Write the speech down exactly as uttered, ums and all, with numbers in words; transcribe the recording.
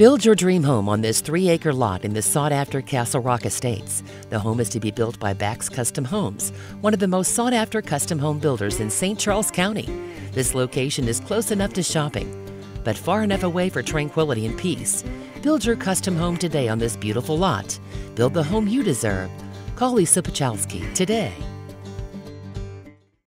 Build your dream home on this three-acre lot in the sought-after Castle Rock Estates. The home is to be built by Bax Custom Homes, one of the most sought-after custom home builders in Saint Charles County. This location is close enough to shopping, but far enough away for tranquility and peace. Build your custom home today on this beautiful lot. Build the home you deserve. Call Lisa Puchalski today.